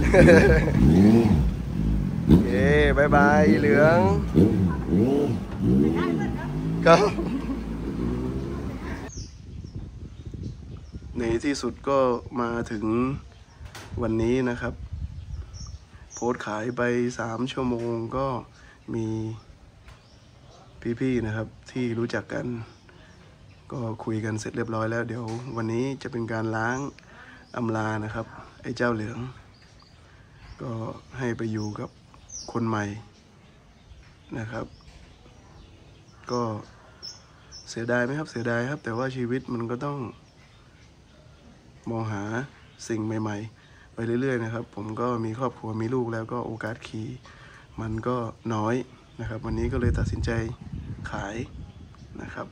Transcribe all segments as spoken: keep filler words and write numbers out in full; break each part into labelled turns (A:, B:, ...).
A: เย้บายบายเหลืองครับในที่สุดก็มาถึงวันนี้นะครับโพสต์ขายไปสามชั่วโมงก็มีพี่ๆนะครับที่รู้จักกันก็คุยกันเสร็จเรียบร้อยแล้วเดี๋ยววันนี้จะเป็นการล้างอำลานะครับไอ้เจ้าเหลืองก็ให้ไปอยู่กับคนใหม่นะครับก็เสียดายไหมครับเสียดายครับแต่ว่าชีวิตมันก็ต้องมองหาสิ่งใหม่ๆไปเรื่อยๆนะครับผมก็มีครอบครัวมีลูกแล้วก็โอกาสขี่มันก็น้อยนะครับวันนี้ก็เลยตัดสินใจขายนะครับ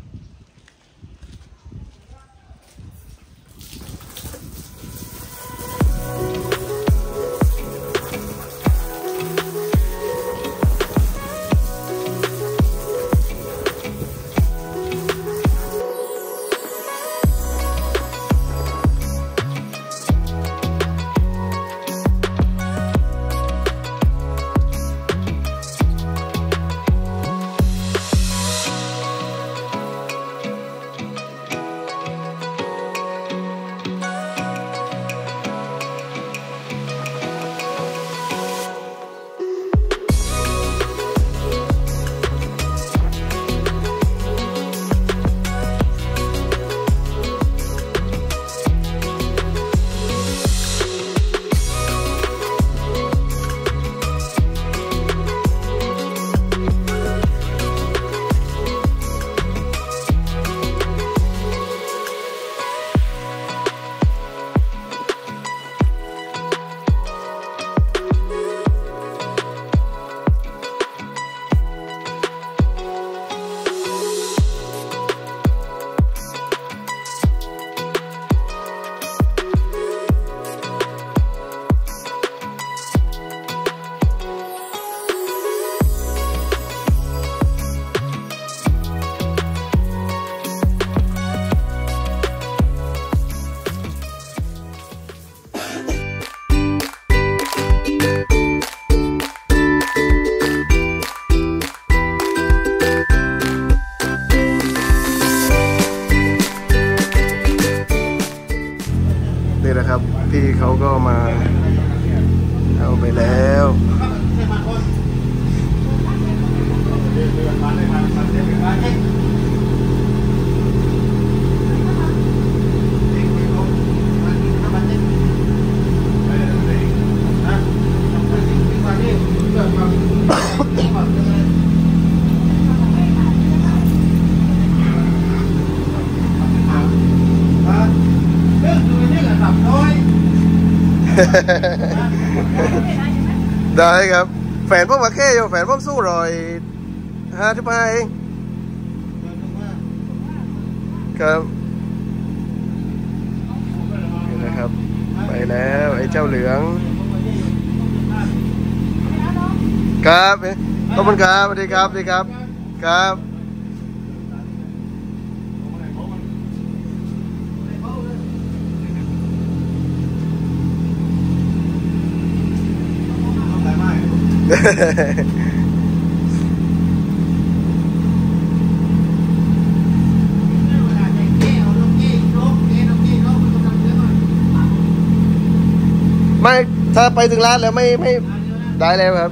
A: นี่นะครับพี่เขาก็มาเอาไปแล้วได้ครับแฟนพวกมาแค่อยู่แฟนพวกสู้รอยห้าที่ไปเองครับนี่นะครับไปแล้วไอ้เจ้าเหลืองครับขอบคุณครับสวัสดีครับสวัสดีครับครับไม่ถ้าไปถึงร้านแล้วไม่ไม่ได้แล้วครับ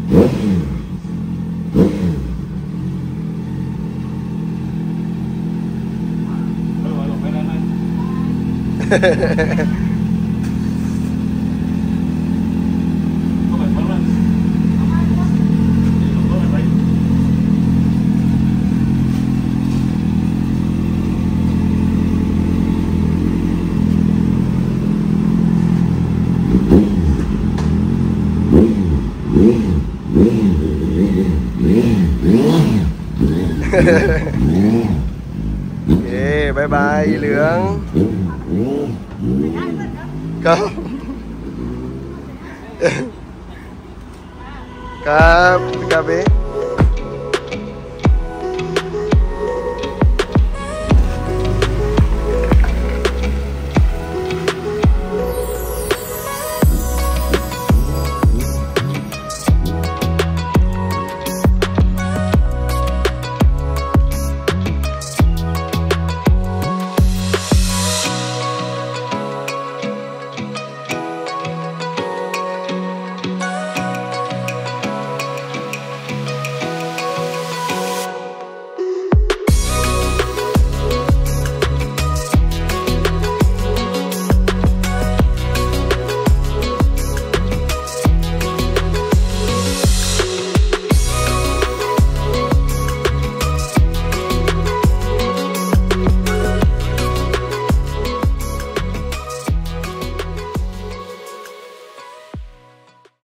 A: เย้บายบายเหลืองครับครับครับ